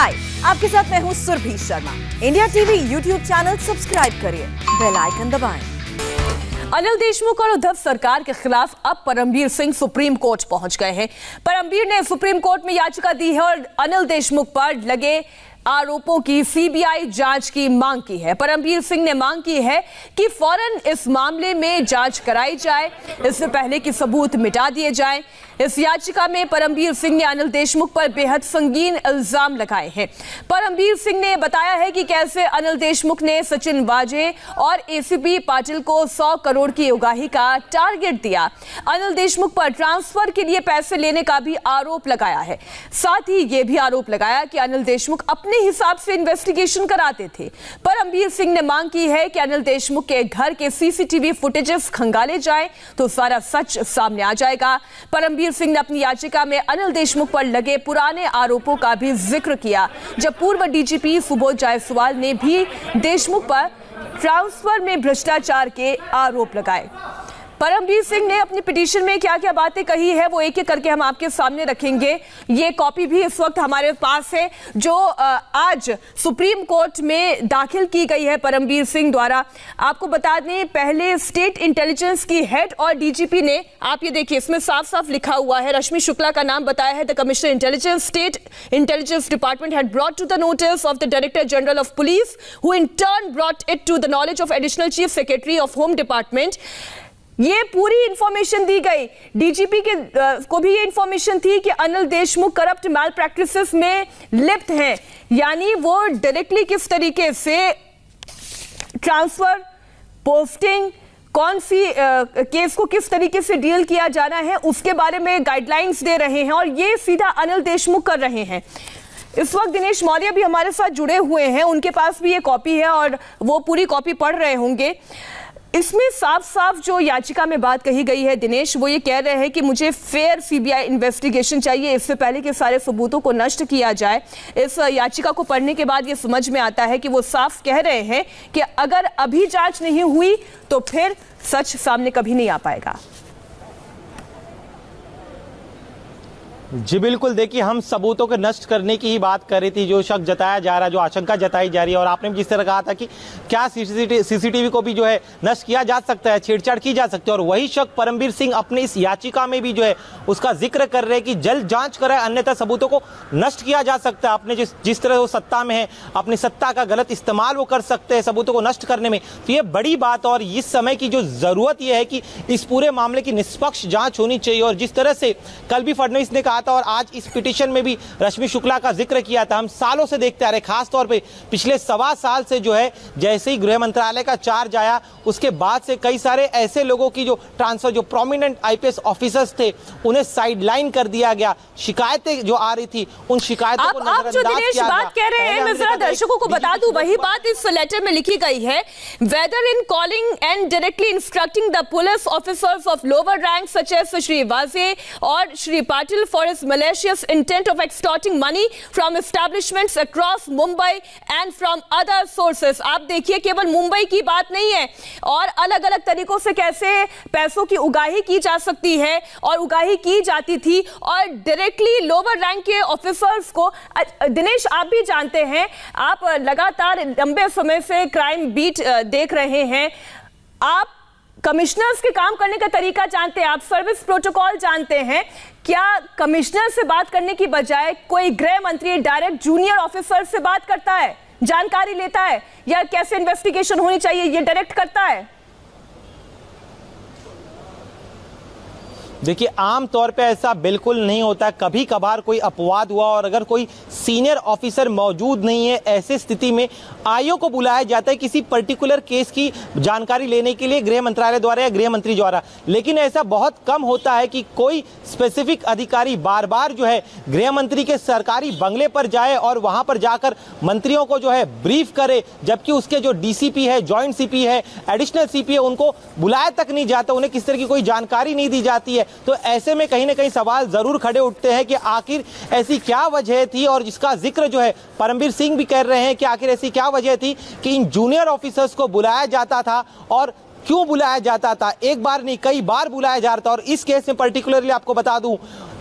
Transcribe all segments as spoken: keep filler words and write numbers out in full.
हाय, आपके साथ मैं हूँ Surabhi Sharma. India TV YouTube channel subscribe करिए, बेल आइकन दबाएं। अनिल देशमुख और उद्धव सरकार के खिलाफ अब परमबीर सिंह सुप्रीम कोर्ट पहुंच गए हैं। परमबीर ने सुप्रीम कोर्ट में याचिका दी है और अनिल देशमुख पर लगे आरोपों की सीबीआई जांच की मांग की है। परमबीर सिंह ने मांग की है कि फौरन इस मामले में जांच कराई जाए, इससे पहले कि सबूत मिटा दिए जाएं। इस याचिका में परमबीर सिंह ने अनिल देशमुख पर बेहद संगीन इल्जाम लगाए हैं। परमबीर सिंह ने बताया है कि कैसे अनिल देशमुख ने सचिन वाजे और एसीपी पाटिल को सौ करोड़ की उगाही का टारगेट दिया। अनिल देशमुख पर ट्रांसफर के लिए पैसे लेने का भी आरोप लगाया है। साथ ही यह भी आरोप लगाया कि अनिल देशमुख अपने हिसाब से इन्वेस्टिगेशन कराते थे। परमबीर सिंह ने मांग की है कि अनिल देशमुख के घर के सीसीटीवी फुटेजेस खंगाले जाएं तो सारा सच सामने आ जाएगा। परमबीर सिंह ने अपनी याचिका में अनिल देशमुख पर लगे पुराने आरोपों का भी जिक्र किया, जब पूर्व डीजीपी सुबोध जायसवाल ने भी देशमुख पर ट्रांसफर में भ्रष्टाचार के आरोप लगाए। परमबीर सिंह ने अपनी पिटीशन में क्या क्या बातें कही है वो एक एक करके हम आपके सामने रखेंगे। ये कॉपी भी इस वक्त हमारे पास है जो आज सुप्रीम कोर्ट में दाखिल की गई है परमबीर सिंह द्वारा। आपको बता दें, पहले स्टेट इंटेलिजेंस की हेड और डीजीपी ने, आप ये देखिए इसमें साफ साफ लिखा हुआ है, रश्मि शुक्ला का नाम बताया है। The commissioner intelligence state intelligence department had brought to the notice of the director general of police who in turn brought it to the knowledge of additional chief secretary of home department. ये पूरी information दी गई। DGP के आ, को भी ये information थी कि Anil Deshmukh corrupt malpractices में लिप्त हैं, यानी वो डायरेक्टली किस तरीके से ट्रांसफर, पोस्टिंग, कौन सी आ, केस को किस तरीके से डील किया जाना है उसके बारे में गाइडलाइंस दे रहे हैं और ये सीधा अनिल देशमुख कर रहे हैं। इस वक्त दिनेश मौर्य भी हमारे साथ जुड़े हुए हैं, उनके पास भी ये कॉपी है और वो पूरी कॉपी पढ़ रहे होंगे। इसमें साफ साफ जो याचिका में बात कही गई है दिनेश, वो ये कह रहे हैं कि मुझे फेयर सीबीआई इन्वेस्टिगेशन चाहिए, इससे पहले कि सारे सबूतों को नष्ट किया जाए। इस याचिका को पढ़ने के बाद ये समझ में आता है कि वो साफ कह रहे हैं कि अगर अभी जांच नहीं हुई तो फिर सच सामने कभी नहीं आ पाएगा। जी बिल्कुल, देखिए हम सबूतों के नष्ट करने की ही बात कर रही थी, जो शक जताया जा रहा है, जो आशंका जताई जा रही है। और आपने जिस तरह कहा था कि क्या सीसीटीवी को भी जो है नष्ट किया जा सकता है, छेड़छाड़ की जा सकती है, और वही शक परमबीर सिंह अपने इस याचिका में भी जो है उसका जिक्र कर रहे हैं कि जल्द जांच कराए, अन्यथा सबूतों को नष्ट किया जा सकता है। अपने जिस जिस तरह वो सत्ता में है, अपनी सत्ता का गलत इस्तेमाल वो कर सकते हैं सबूतों को नष्ट करने में। तो ये बड़ी बात, और इस समय की जो जरूरत यह है कि इस पूरे मामले की निष्पक्ष जांच होनी चाहिए। और जिस तरह से कल भी फडणवीस ने कहा और आज इस पिटीशन में भी रश्मि शुक्ला का जिक्र किया था, हम सालों से देखते आ रहे, खास तौर पे पिछले सवा साल से जो है जैसे ही गृह मंत्रालय का चार्ज आया उसके बाद से कई सारे ऐसे लोगों की जो ट्रांसफर, जो प्रोमिनेंट आईपीएस ऑफिसर्स थे, उन्हें साइडलाइन कर दिया गया। शिकायतें जो आ रही थी उन शिकायतों को नजरअंदाज किया गया। आप जो दिनेश बात कह रहे हैं, मैं जरा दर्शकों को बता दूं, वही बात इस लेटर में लिखी गई है। Whether in calling and directly instructing the police officers of lower rank such as Shri Vaze और Shri Patil for his malicious intent of extorting money from establishments across Mumbai and from other sources। आप देखिए केवल मुंबई की बात नहीं है, और अलग अलग तरीकों से कैसे पैसों की उगाही की जा सकती है और उगाही की जाती थी, और डायरेक्टली लोअर रैंक के ऑफिसर्स को। दिनेश, आप भी जानते हैं, आप लगातार लंबे समय से क्राइम बीट देख रहे हैं, आप कमिश्नर्स के काम करने का तरीका जानते हैं, आप सर्विस प्रोटोकॉल जानते हैं। क्या कमिश्नर से बात करने की बजाय कोई गृह मंत्री डायरेक्ट जूनियर ऑफिसर से बात करता है, जानकारी लेता है, या कैसे इन्वेस्टिगेशन होनी चाहिए ये डायरेक्ट करता है? देखिए आम तौर पे ऐसा बिल्कुल नहीं होता। कभी कभार कोई अपवाद हुआ और अगर कोई सीनियर ऑफिसर मौजूद नहीं है, ऐसी स्थिति में आईओ को बुलाया जाता है किसी पर्टिकुलर केस की जानकारी लेने के लिए गृह मंत्रालय द्वारा या गृह मंत्री द्वारा। लेकिन ऐसा बहुत कम होता है कि कोई स्पेसिफिक अधिकारी बार बार जो है गृह मंत्री के सरकारी बंगले पर जाए और वहां पर जाकर मंत्रियों को जो है ब्रीफ करे, जबकि उसके जो डीसीपी है, जॉइंट सीपी है, एडिशनल सीपी है, उनको बुलाया तक नहीं जाता, उन्हें किस तरह की कोई जानकारी नहीं दी जाती है। तो ऐसे में कहीं ना कहीं सवाल जरूर खड़े उठते हैं कि आखिर ऐसी क्या वजह थी, और जिसका जिक्र जो है परमबीर सिंह भी कर रहे हैं कि आखिर ऐसी क्या वजह थी कि इन जूनियर ऑफिसर्स को बुलाया जाता था, और क्यों बुलाया जाता था। एक बार नहीं, कई बार बुलाया जा रहा था। और इस केस में पर्टिकुलरली आपको बता दूं,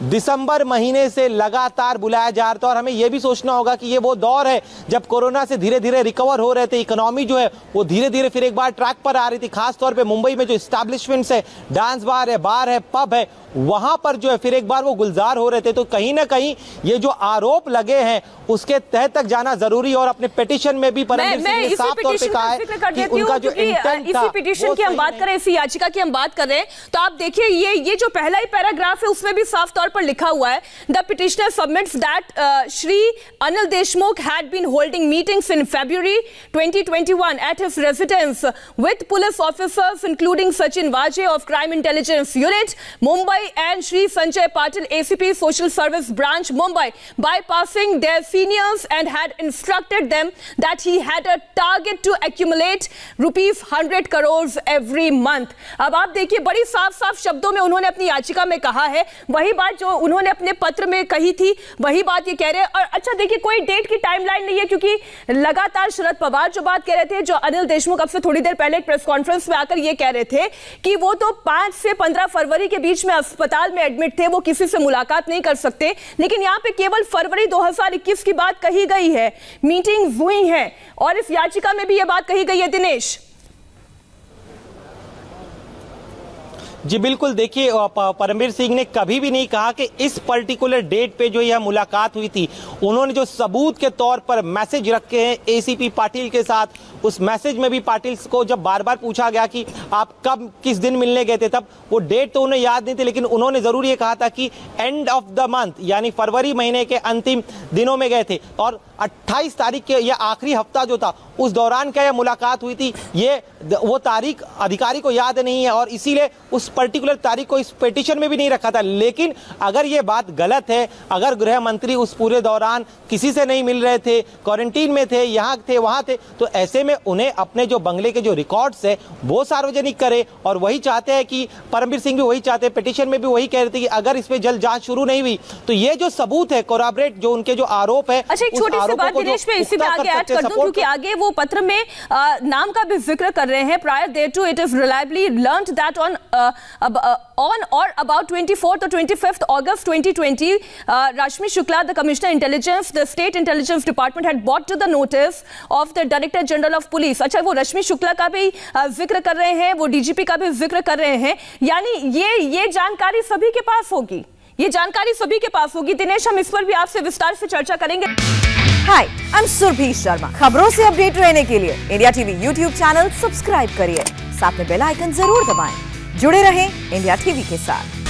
दिसंबर महीने से लगातार बुलाया जा रहा था और हमें यह भी सोचना होगा कि ये वो दौर है जब कोरोना से धीरे धीरे रिकवर हो रहे थे, इकोनॉमी जो है वो धीरे धीरे फिर एक बार ट्रैक पर आ रही थी। खासतौर पे मुंबई में जो एस्टैब्लिशमेंट्स है, डांस बार है, बार है, पब है, वहां पर जो है फिर एक बार वो गुलजार हो रहे थे। तो कहीं ना कहीं ये जो आरोप लगे हैं उसके तह तक जाना जरूरी, और अपने पिटीशन में भी परमवीर सिंह ने साफ तौर पे कहा है कि उनका जो इंटेंट था, इसी पिटीशन की हम बात करें, इसी याचिका की हम बात कर रहे हैं, तो आप देखिए ये ये जो पहला ही पैराग्राफ है उसमें भी साफ तौर पर लिखा हुआ है, the petitioner submits that Shri Anil Deshmukh had been holding meetings in February twenty twenty-one at his residence with police officers including Sachin Vaje of Crime Intelligence Unit, Mumbai, and Shri Sanjay Patil, A C P Social Service Branch, Mumbai, bypassing their seniors, and had instructed them that he had a target to accumulate rupees one hundred crores every month. अब आप देखिए बड़ी साफ साफ शब्दों में उन्होंने अपनी याचिका में कहा है, वही बात जो उन्होंने अपने पत्र में कही थी वही बात ये कह रहे हैं। और अच्छा देखिए कोई डेट की टाइमलाइन नहीं है, क्योंकि लगातार शरद पवार जो बात कह रहे थे, जो अनिल देशमुख अब से थोड़ी देर पहले एक प्रेस कॉन्फ्रेंस में आकर ये कह रहे थे कि वो तो पांच से पंद्रह फरवरी के बीच में अस्पताल में एडमिट थे, वो किसी से मुलाकात नहीं कर सकते, लेकिन यहाँ पे केवल फरवरी दो हज़ार इक्कीस की बात कही गई है, मीटिंग्स हुई हैं, और इस याचिका में भी ये बात कही गई है। दिनेश जी बिल्कुल, देखिए परमवीर सिंह ने कभी भी नहीं कहा कि इस पर्टिकुलर डेट पे जो यह मुलाकात हुई थी। उन्होंने जो सबूत के तौर पर मैसेज रखे हैं एसीपी पाटिल के साथ, उस मैसेज में भी पाटिल को जब बार बार पूछा गया कि आप कब किस दिन मिलने गए थे, तब वो डेट तो उन्हें याद नहीं थी, लेकिन उन्होंने जरूर ये कहा था कि एंड ऑफ द मंथ यानी फरवरी महीने के अंतिम दिनों में गए थे, और अट्ठाईस तारीख के या आखिरी हफ्ता जो था उस दौरान क्या यह मुलाकात हुई थी, ये वो तारीख अधिकारी को याद नहीं है, और इसीलिए उस पर्टिकुलर तारीख को इस पिटीशन में भी नहीं रखा था। लेकिन अगर ये बात गलत है, अगर गृह मंत्री उस पूरे दौरान किसी से नहीं मिल रहे थे, क्वारंटीन में थे, यहाँ थे वहाँ थे, तो ऐसे में उन्हें अपने जो बंगले के जो रिकॉर्ड्स है वो सार्वजनिक करे, और वही चाहते हैं कि परमवीर सिंह भी वही चाहते हैं, पिटीशन में भी वही कह रहे थे कि अगर इस पे जल्द जांच शुरू नहीं हुई तो ये जो सबूत है, कोराबरेट जो उनके जो आरोप है, अच्छा एक छोटी सी बात दिनेश पे इसी में आगे ऐड कर दूं, क्योंकि आगे वो पत्र में आ, नाम का भी जिक्र कर रहे हैं। Prior thereto it is reliably learned that on on or about twenty-fourth or twenty-fifth August twenty twenty, uh, Rashmi Shukla, the Commissioner Intelligence, the State Intelligence Department had brought to the notice of the Director General of Police. अच्छा वो रश्मि शुक्ला का भी जिक्र कर रहे हैं, वो DGP का भी जिक्र कर रहे हैं, यानी ये ये जानकारी सभी के पास होगी, ये जानकारी सभी के पास होगी। दिनेश हम इस पर भी आपसे विस्तार से चर्चा करेंगे। Hi, I am Surabhi Sharma. खबरों से अपडेट रहने के लिए India TV YouTube channel subscribe करिए, साथ में बेल आइकन जरूर दबाएं। जुड़े रहें इंडिया टीवी के साथ।